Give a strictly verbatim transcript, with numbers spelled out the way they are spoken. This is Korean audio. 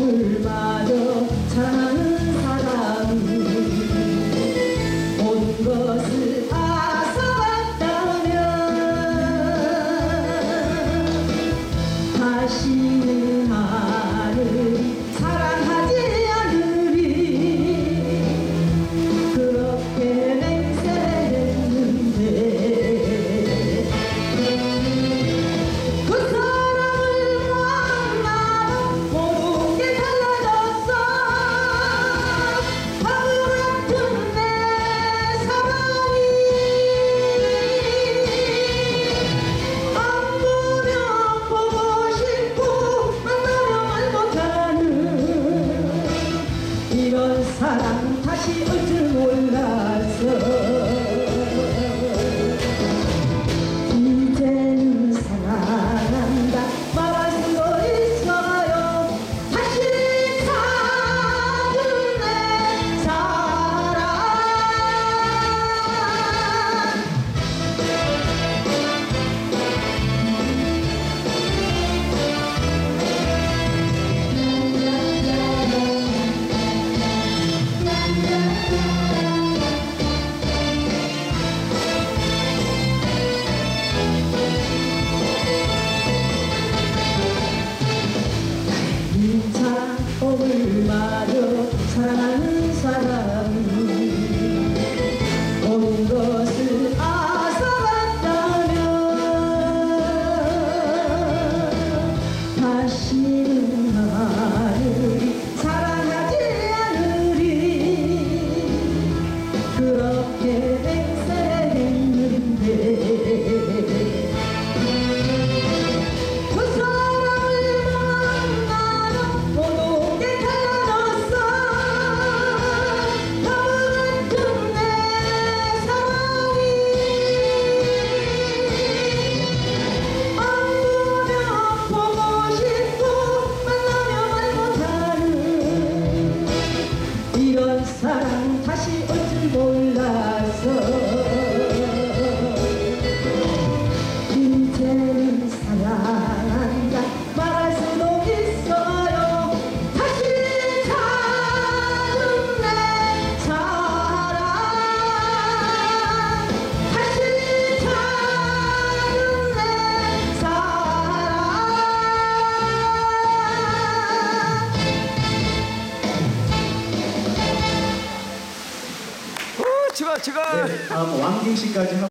법을 마저 사랑하는 사람이 모든 것을 앗아갔다면 다시는 나를 사랑하지 않으리. 그렇게 맹세했는데 그 사람을 만나도 모든 게 달라졌어. 바보 같은 내 사랑이 안 보면 보고 싶고 만나면 말 못하는 이런 사랑 다시 올 줄 몰랐어. 이제는 사랑한다 말할 수도 있어요. 다시 찾은 내 사랑. 사랑법을 마저 사랑하는 사람이 모든 것을 앗아갔다면 다시는 나를 사랑하지 않으리. 그렇게 맹세했는데 그 사람을 만나도 모든 게 달라졌어. 바보 같은 내 사랑이 안 보면 보고 싶고 만나면 말 못하는 이런 사랑 다시 올 줄 몰랐어. 이제는 사랑한다 말할 수도 있어요. 다시 찾은 내 사랑. 다시 찾은 내 사랑. 오, 추가 추가. 네, 다음 왕ging 씨까지.